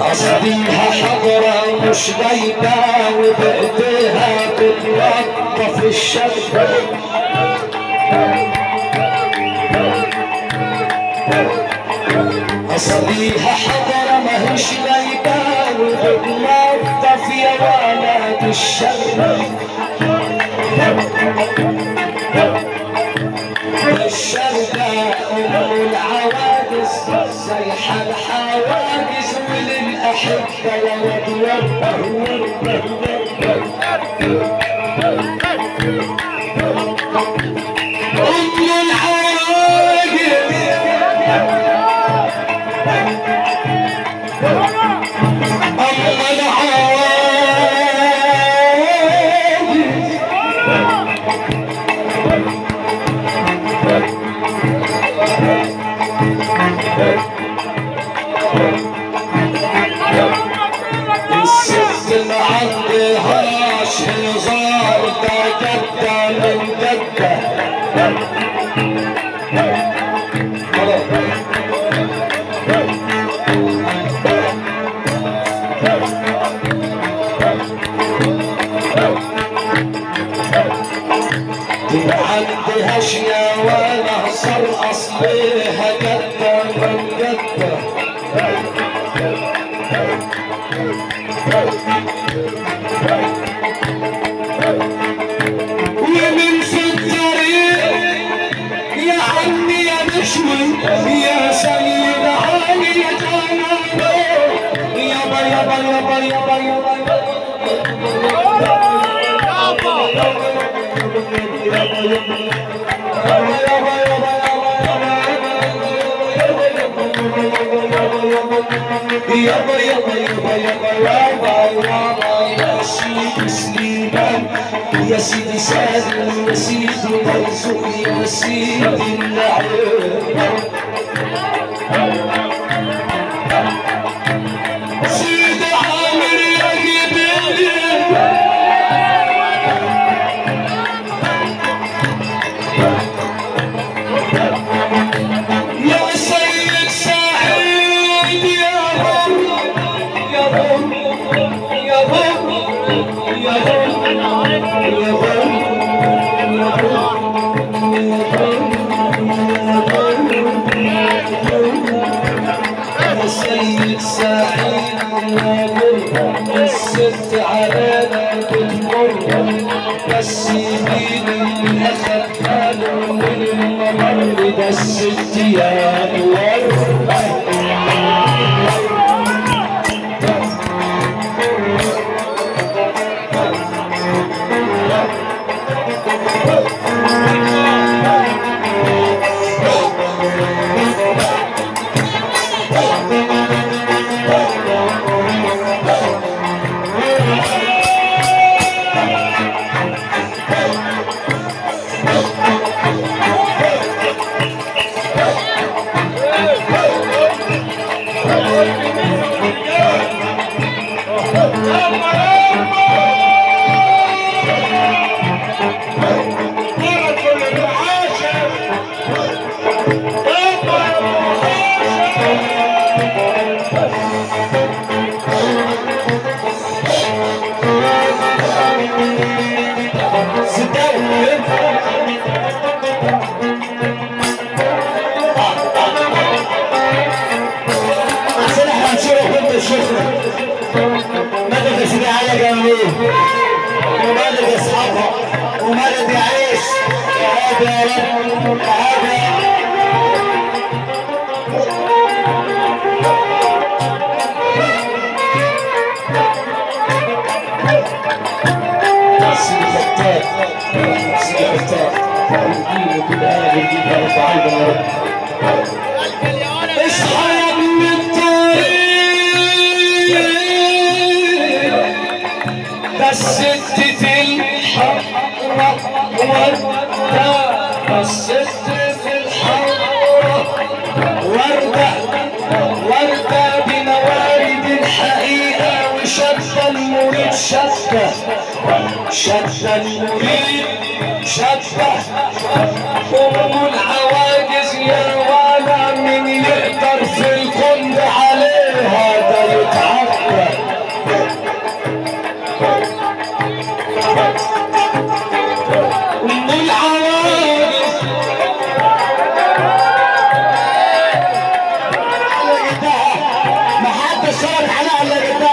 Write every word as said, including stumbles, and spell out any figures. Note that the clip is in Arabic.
اصليها حضرة مش غايبة وبايديها بتلطف الشبكة اصليها حضرة ماهيش غايبة وبتلطف يا ولد الشبكة الشرقة أم العواجز سيحة الحواجز وللأحبة يا ود ود أم العواجز أم العواجز الست ما عندهاش هزار ده جدة من جدة دي ما عندهاش يا ولا صار اصليها جدة من جدة ومن في الطريق يا عمي يا مشوي يا سيد علي يابا يابا يابا يابا يابا يابا يابا يابا يابا يابا يا سيدي سليمان يا سيدي سالم يا سيدي مرزوق يا سيدي النعيم سيدي عامر يا جبلي يا سيد سعيد يا رب يا رب يا رب يا رب يا رب يا سيد سعيد يا رب الست علينا بتمر بس يمين اللي اخد باله من الممر ده الست يا نور مدد يا سيدي على جنبيه ومدد يا اصحابها ومدد يعيش يا رب يا رب يا رب سيدي فتاك سيدي فتاك ونجيب كل هذا ونجيبها رب عيدا يا رب اصحى يا ابن الطريق الست الحق وردة الست في الحق وردة وردة بموارد الحقيقة وشدة المريد شدة شدة المريد شدة أم العواجز يا ولا من يقدر في الكل عليها ده يتعب شرط على الله